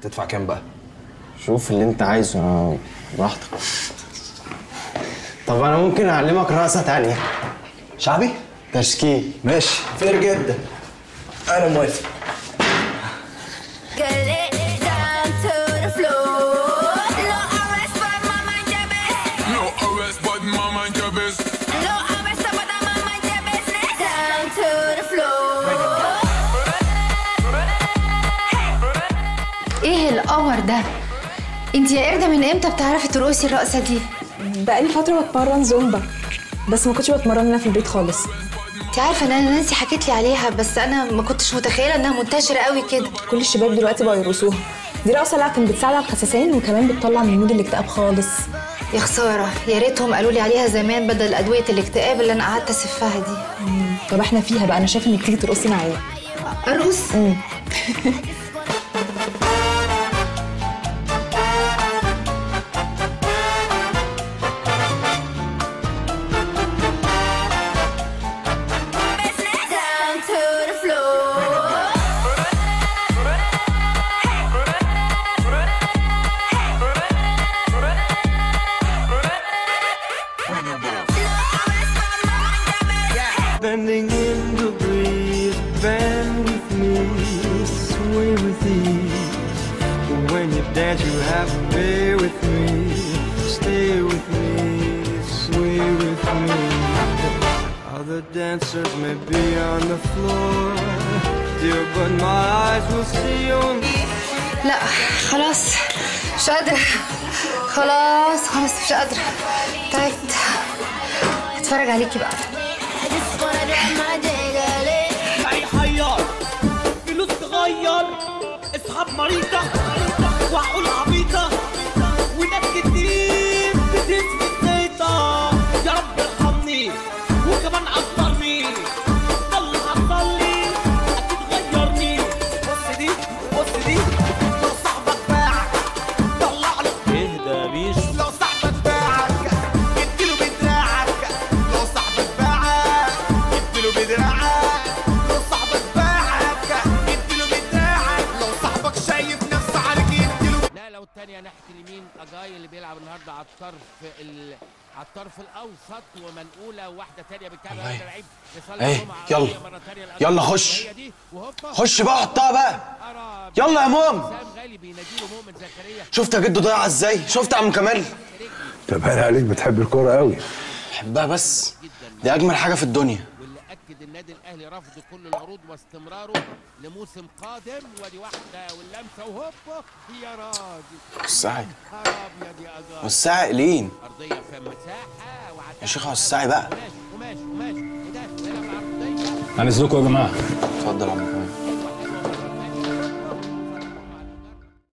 تدفع كام بقى؟ شوف اللي انت عايزه، براحتك. طب انا ممكن اعلمك رقصه تانية. شعبي؟ تشكيل. ماشي، فير جدا. انا موافق. ايه القمر ده؟ انت يا قردة من امتى بتعرفي ترقصي الرقصه دي؟ بقالي فتره بتمرن زومبا، بس ما كنتش بتمرن هنا في البيت خالص. انت عارفه ان انا نانسي حكيت لي عليها، بس انا ما كنتش متخيله انها منتشره قوي كده. كل الشباب دلوقتي بقوا يرقصوها. دي رقصه لا كانت بتساعد على الخساسين وكمان بتطلع من مود الاكتئاب خالص. يا خساره، يا ريتهم قالوا لي عليها زمان بدل ادويه الاكتئاب اللي انا قعدت اسفها دي. طب احنا فيها بقى، انا شايفه انك تيجي ترقصي معايا. ارقص؟ Bending in the breeze, bend with me, sway with ease. When you dance, you have to be with me, stay with me, sway with me. Other dancers may be on the floor, dear, but my eyes will see you. لا خلاص مش قادره، خلاص مش قادره، تعبت. اتفرج عليكي بقى. هيحير فلوس تغير، اصحاب مريضة وعقول عبيطة، وناس كتير بتنسى الزيطة. يا رب ارحمني وكمان عطرني، الله عطرني اكيد غيرني. بص دي بص دي، لو صاحبك باعك طلع له. اهدى بيش. لو صاحبك باعك اديله بدراعك، لو صاحبك باعك اديله بدراعك، لو صاحبك باعك اديله بدراعك، لو صاحبك شايف نفسه عليك اديله. النقله والثانيه ناحيه اليمين، اجاي اللي بيلعب النهارده على الطرف الاوسط، ومنقوله واحده ثانيه بتكمل اللعيب ايه يلا خش بقى، حطها بقى. يلا يا موم. شفت يا جدو ضيعها ازاي؟ شفت يا عم كمال؟ طب باين عليك بتحب الكوره قوي. بحبها، بس دي اجمل حاجه في الدنيا. واللي اكد النادي الاهلي رفض كل العروض واستمراره لموسم قادم. ودي واحده واللمسه وهوبا يا راجل. الساعي ابيض يا اجار. والساعي قليل ارضيه في مساحه يا شيخ. الساعي بقى. وماشي وده بيلعب العرضيه. هنزلكوا يا جماعه. اتفضل يا عم كمال.